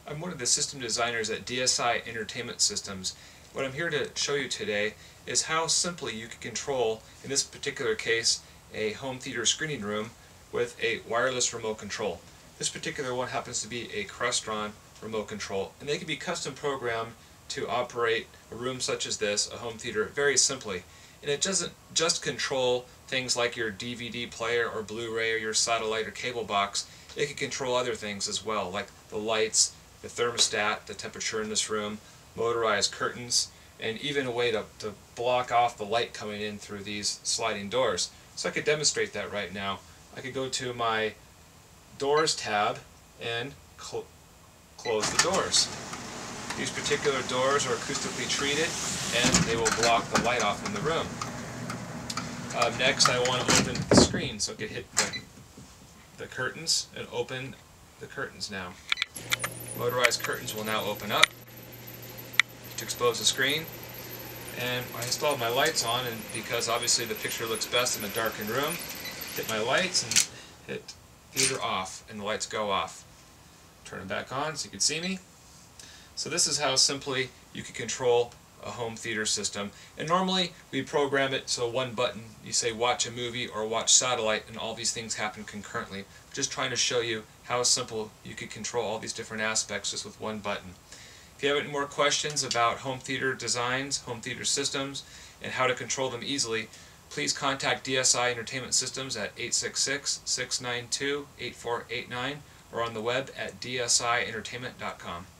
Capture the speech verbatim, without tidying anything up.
I'm one of the system designers at D S I Entertainment Systems. What I'm here to show you today is how simply you can control, in this particular case, a home theater screening room with a wireless remote control. This particular one happens to be a Crestron remote control, and they can be custom programmed to operate a room such as this, a home theater, very simply. And it doesn't just control things like your D V D player or Blu-ray or your satellite or cable box. It can control other things as well, like the lights, the thermostat, the temperature in this room, motorized curtains, and even a way to, to block off the light coming in through these sliding doors. So I could demonstrate that right now. I could go to my Doors tab and cl close the doors. These particular doors are acoustically treated and they will block the light off in the room. Uh, next I want to open the screen, so I could hit the, the curtains and open the curtains now. Motorized curtains will now open up to expose the screen. And I installed my lights on, and because obviously the picture looks best in a darkened room, hit my lights and hit theater off, and the lights go off. Turn them back on so you can see me. So this is how simply you can control a home theater system. And normally we program it so one button, you say watch a movie or watch satellite, and all these things happen concurrently. I'm just trying to show you how simple you could control all these different aspects just with one button. If you have any more questions about home theater designs, home theater systems, and how to control them easily, please contact D S I Entertainment Systems at eight six six, six nine two, eight four eight nine or on the web at d s i entertainment dot com.